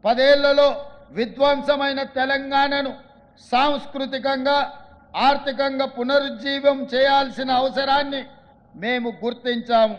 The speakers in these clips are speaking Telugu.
10 ఏళ్లలో విధ్వంసమైన తెలంగాణను సాంస్కృతికంగా ఆర్థికంగా పునరుజ్జీవం చేయాల్సిన అవసరాన్ని మేము గుర్తించాము.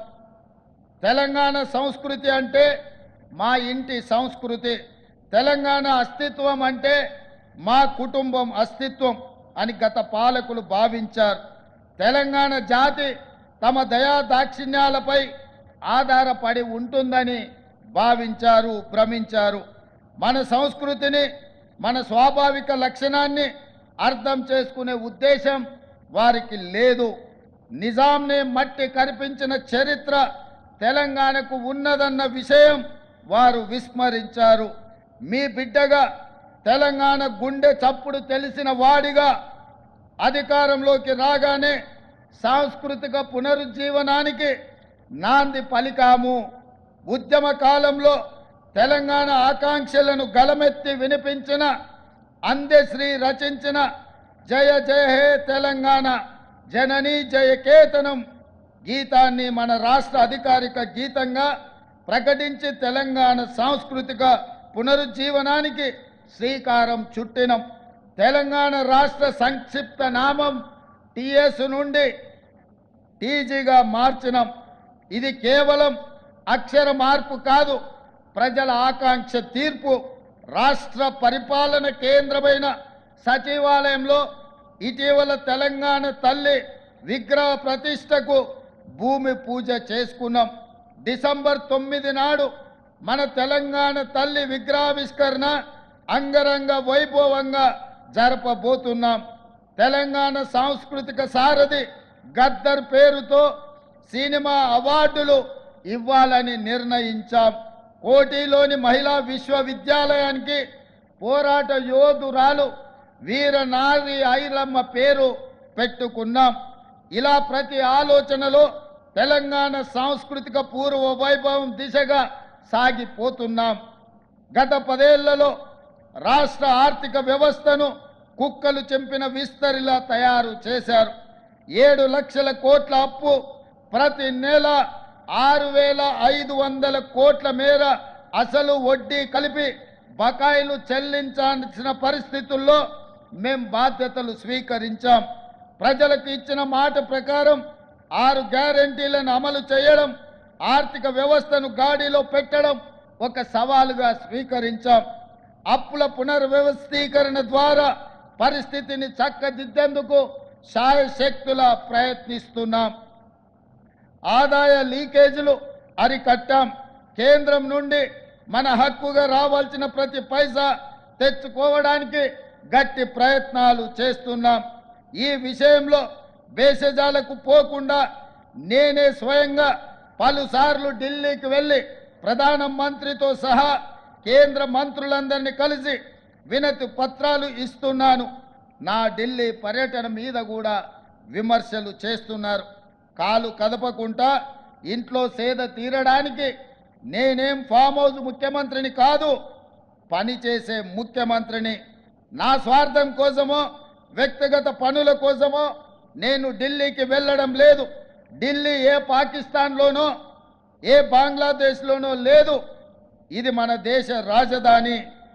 తెలంగాణ సంస్కృతి అంటే మా ఇంటి సంస్కృతి, తెలంగాణ అస్తిత్వం అంటే మా కుటుంబం అస్తిత్వం అని గత పాలకులు భావించారు. తెలంగాణ జాతి తమ దయా దాక్షిణ్యాలపై ఆధారపడి ఉంటుందని భావించారు, భ్రమించారు. మన సంస్కృతిని, మన స్వాభావిక లక్షణాన్ని అర్థం చేసుకునే ఉద్దేశం వారికి లేదు. నిజాంని మట్టి కరిపించిన చరిత్ర తెలంగాణకు ఉన్నదన్న విషయం వారు విస్మరించారు. మీ బిడ్డగా తెలంగాణ గుండె చప్పుడు తెలిసిన వాడిగా అధికారంలోకి రాగానే సాంస్కృతిక పునరుజ్జీవనానికి నాంది పలికాము. ఉద్యమ కాలంలో తెలంగాణ ఆకాంక్షలను గలమెత్తి వినిపించిన అందశ్రీ రచించిన జయ జయ హే తెలంగాణ జననీ జయకేతనం గీతాన్ని మన రాష్ట్ర అధికారిక గీతంగా ప్రకటించి తెలంగాణ సాంస్కృతిక పునరుజ్జీవనానికి శ్రీకారం చుట్టినం. తెలంగాణ రాష్ట్ర సంక్షిప్త నామం టీఎస్ నుండి టీజీగా మార్చినం. ఇది కేవలం అక్షర మార్పు కాదు, ప్రజల ఆకాంక్ష తీర్పు. రాష్ట్ర పరిపాలన కేంద్రమైన సచివాలయంలో ఇటీవల తెలంగాణ తల్లి విగ్రహ ప్రతిష్టకు భూమి పూజ చేసుకున్నాం. డిసెంబర్ 9 నాడు మన తెలంగాణ తల్లి విగ్రహావిష్కరణ అంగరంగ వైభవంగా జరపబోతున్నాం. తెలంగాణ సాంస్కృతిక సారథి గద్దర్ పేరుతో సినిమా అవార్డులు ఇవ్వాలని నిర్ణయించాం. కోటిలోని మహిళా విశ్వవిద్యాలయానికి పోరాట యోధురాలు వీరనారి ఐలమ్మ పేరు పెట్టుకున్నాం. ఇలా ప్రతి ఆలోచనలో తెలంగాణ సాంస్కృతిక పూర్వ వైభవం దిశగా సాగిపోతున్నాం. గత 10 ఏళ్లలో రాష్ట్ర ఆర్థిక వ్యవస్థను కుక్కలు చెంపిన విస్తరిలా తయారు చేశారు. 7 లక్షల కోట్ల అప్పు, ప్రతి నెల 6,500 కోట్ల మేర అసలు వడ్డీ కలిపి బకాయిలు చెల్లించాల్సిన పరిస్థితుల్లో మేం బాధ్యతలు స్వీకరించాం. ప్రజలకు ఇచ్చిన మాట ప్రకారం 6 గ్యారెంటీలను అమలు చేయడం, ఆర్థిక వ్యవస్థను గాడిలో పెట్టడం ఒక సవాలుగా స్వీకరించాం. అప్పుల పునర్వ్యవస్థీకరణ ద్వారా పరిస్థితిని చక్కదిద్దేందుకు శాయశక్తులా ప్రయత్నిస్తున్నాం. ఆదాయ లీకేజీలు అరికట్టాం. కేంద్రం నుండి మన హక్కుగా రావాల్సిన ప్రతి పైసా తెచ్చుకోవడానికి గట్టి ప్రయత్నాలు చేస్తున్నాం. ఈ విషయంలో భేషజాలకు పోకుండా నేనే స్వయంగా పలుసార్లు ఢిల్లీకి వెళ్ళి ప్రధానమంత్రితో సహా కేంద్ర మంత్రులందరినీ కలిసి వినతి పత్రాలు ఇస్తున్నాను. నా ఢిల్లీ పర్యటన మీద కూడా విమర్శలు చేస్తున్నారు. కాలు కదపకుండా ఇంట్లో సేద తీరడానికి నేనేం ఫామ్ హౌస్ ముఖ్యమంత్రిని కాదు, పనిచేసే ముఖ్యమంత్రిని. నా స్వార్థం కోసమో వ్యక్తిగత పనుల కోసమో నేను ఢిల్లీకి వెళ్ళడం లేదు. ఢిల్లీ ఏ పాకిస్తాన్లోనో ఏ బంగ్లాదేశ్లోనో లేదు. ఇది మన దేశ రాజధాని.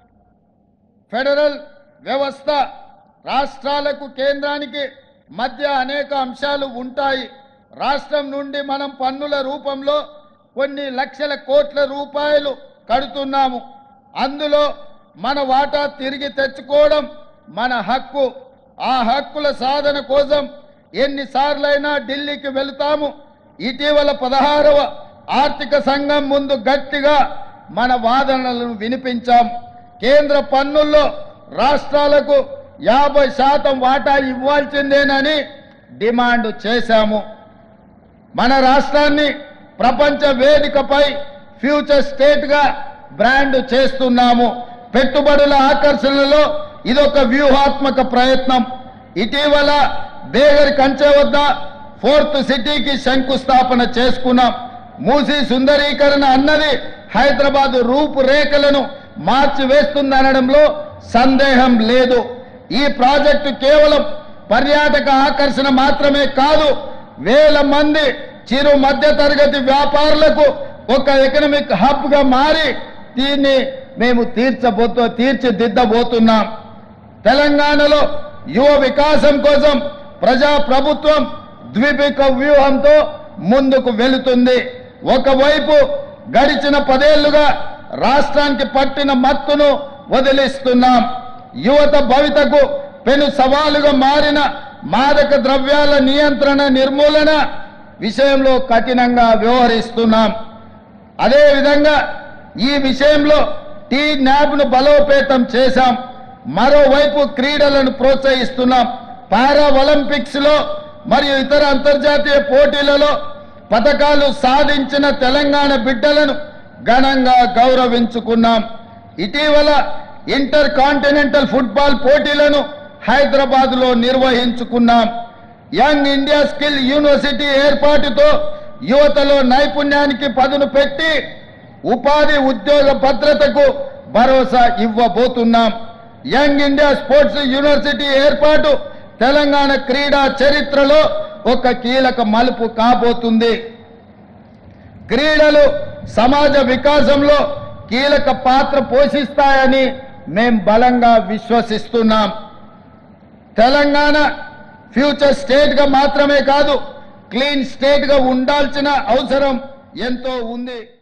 ఫెడరల్ వ్యవస్థ రాష్ట్రాలకు కేంద్రానికి మధ్య అనేక అంశాలు ఉంటాయి. రాష్ట్రం నుండి మనం పన్నుల రూపంలో కొన్ని లక్షల కోట్ల రూపాయలు కడుతున్నాము. అందులో మన వాటా తిరిగి తెచ్చుకోవడం మన హక్కు. ఆ హక్కుల సాధన కోసం ఎన్నిసార్లైనా ఢిల్లీకి వెళుతాము. ఇటీవల 16వ ఆర్థిక సంఘం ముందు గట్టిగా మన వాదనలను వినిపించాం. కేంద్ర పన్నుల్లో రాష్ట్రాలకు 50% వాటా ఇవ్వాల్సిందేనని డిమాండ్ చేశాము. మన రాష్ట్రాన్ని ప్రపంచ వేదికపై ఫ్యూచర్ స్టేట్గా బ్రాండ్ చేస్తున్నాము. పెట్టుబడుల ఆకర్షణలో ఇదొక వ్యూహాత్మక ప్రయత్నం. ఇటీవల బేగర్ కంచె వద్ద 4th సిటీకి శంకుస్థాపన చేసుకున్నాం. మూసీ సుందరీకరణ అన్నది హైదరాబాద్ రూపురేఖలను మార్చివేస్తుందనడంలో సందేహం లేదు. ఈ ప్రాజెక్టు కేవలం పర్యాటక ఆకర్షణ మాత్రమే కాదు, వేల మంది చిరు మధ్య తరగతి వ్యాపారులకు ఒక ఎకనామిక్ హబ్గా మారి దీన్ని మేము తీర్చిదిద్దబోతున్నాం. తెలంగాణలో యువ వికాసం కోసం ప్రజా ప్రభుత్వం ద్విముఖ వ్యూహంతో ముందుకు వెళుతుంది. ఒకవైపు గడిచిన 10 ఏళ్లుగా రాష్ట్రానికి పట్టిన మత్తును వదిలిస్తున్నాం. యువత భవితకు పెను సవాలుగా మారిన మాదక ద్రవ్యాల నియంత్రణ నిర్మూలన విషయంలో కఠినంగా వ్యవహరిస్తున్నాం. అదేవిధంగా ఈ విషయంలో టీ-న్యాబ్ను బలోపేతం చేశాం. మరోవైపు క్రీడలను ప్రోత్సహిస్తున్నాం. పారా ఒలింపిక్స్ లో మరియు ఇతర అంతర్జాతీయ పోటీలలో పతకాలు సాధించిన తెలంగాణ బిడ్డలను ఘనంగా గౌరవించుకున్నాం. ఇటీవల ఇంటర్ కాంటినెంటల్ ఫుట్బాల్ పోటీలను హైదరాబాద్లో నిర్వహించుకున్నాం. యంగ్ ఇండియా స్కిల్ యూనివర్సిటీ ఏర్పాటుతో యువతలో నైపుణ్యానికి పదును పెట్టి ఉపాధి ఉద్యోగ భద్రతకు భరోసా ఇవ్వబోతున్నాం. యంగ్ ఇండియా స్పోర్ట్స్ యూనివర్సిటీ ఏర్పాటు తెలంగాణ క్రీడా చరిత్రలో ఒక కీలక మలుపు కాబోతుంది. క్రీడలు సమాజ వికాసంలో కీలక పాత్ర పోషిస్తాయని మేం బలంగా విశ్వసిస్తున్నాం. తెలంగాణ ఫ్యూచర్ స్టేట్గా మాత్రమే కాదు, క్లీన్ స్టేట్గా ఉండాల్సిన అవసరం ఎంతో ఉంది.